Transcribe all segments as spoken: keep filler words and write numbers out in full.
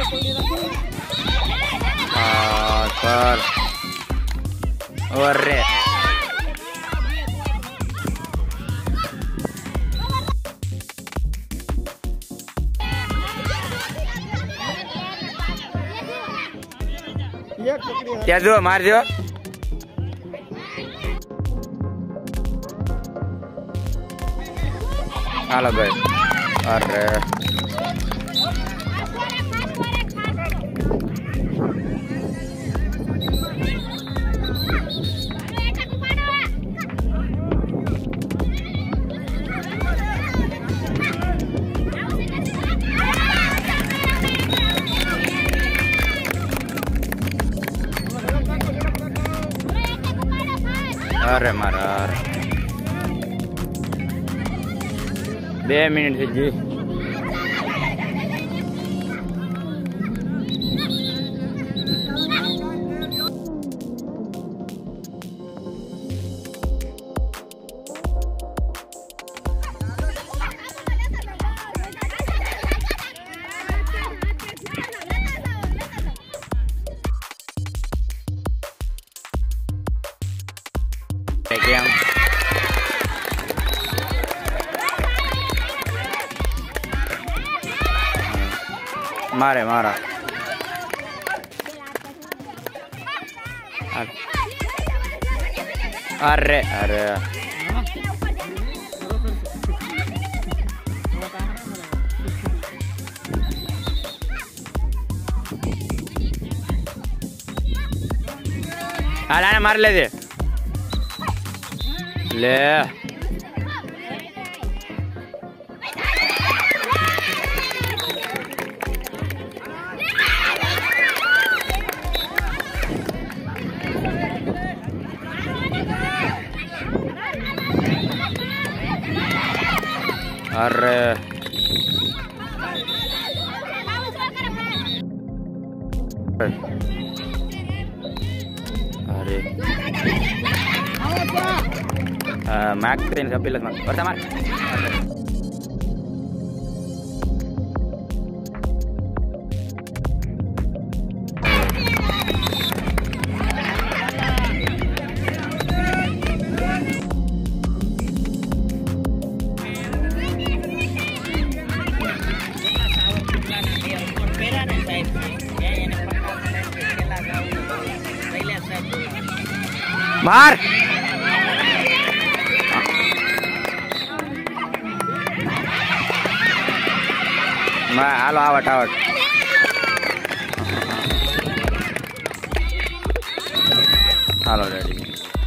Sir अरे क्या जो मार जो हालो भाई अरे अरे मारा बे मिनट से जी yang मारे मारा अरे अरे आला मार ले दे ले अरे अरे mak keren sampai las mak pertama Mar Ma halo awat awat halo daddy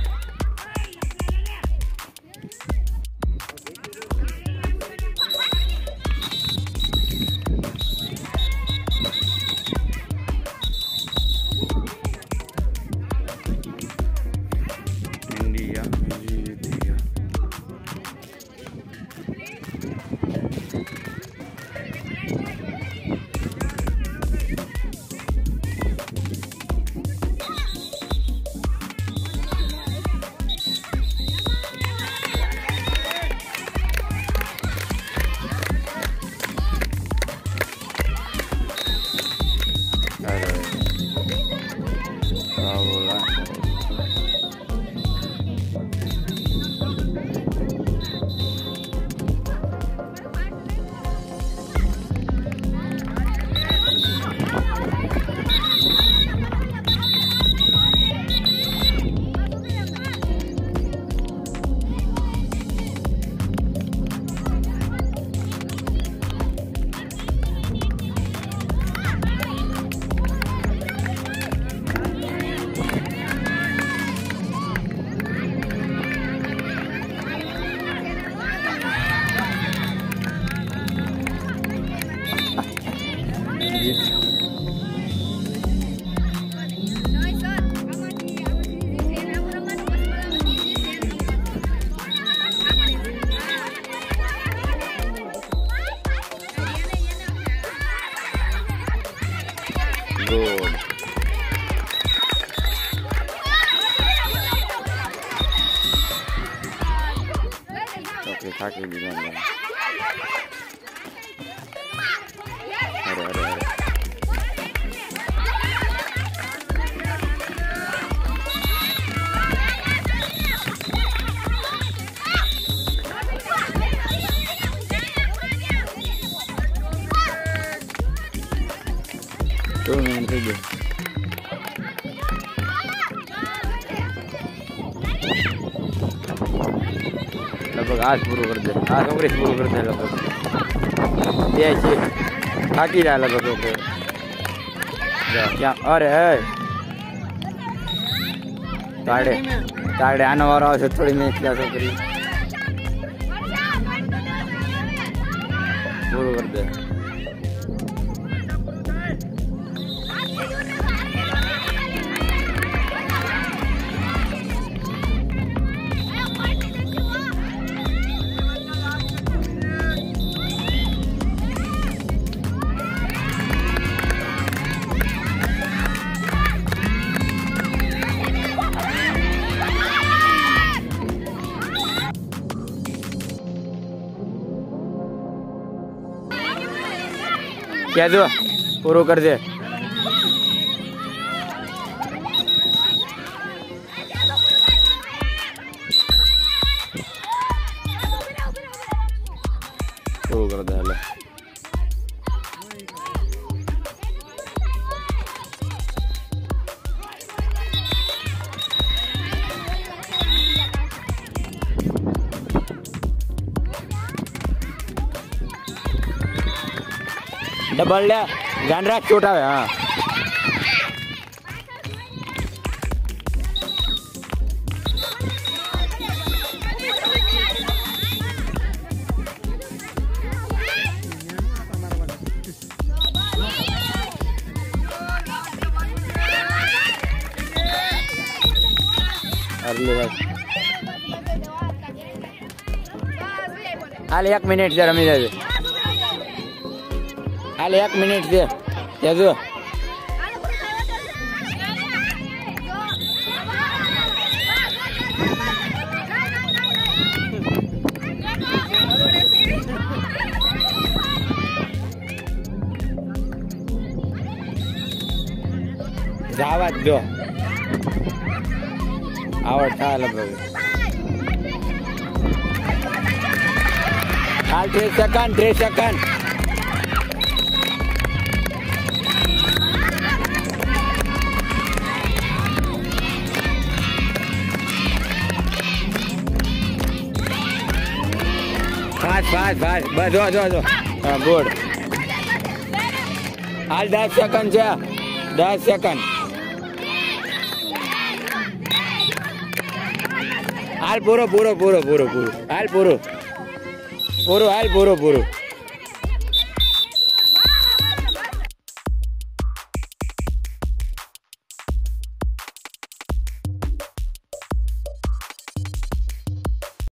India India Good. Okay, kaki di dalam. Ada, ada, ada. दो मिनट થઈ ગયો लगभग आज पूरा कर दे आज ओवरेज पूरा कर दे लगभग ये છે થાકી જાય लगभग ओके क्या अरे ताड़े ताड़े आने वाला है थोड़ी मैच क्या तो करी पूरा कर दे क्या दो पूरा कर दे पूरा कर दे ले डबल ले ध्यान रख छोटा है हाँ हाल एक मिनट जरा रमी दे हाल एक मिनट दे यादू जावा दो आवडता लगभग हाल तीस सेकंड तीस सेकंड फास्ट फास्ट फास्ट बस दो दो दो हाँ गुड हाल दस सेकंड છે दस सेकंड हाल पूरो पूरो पूरो पूरो पूरो हाल पूरो पूरो हाल पूरो पूरो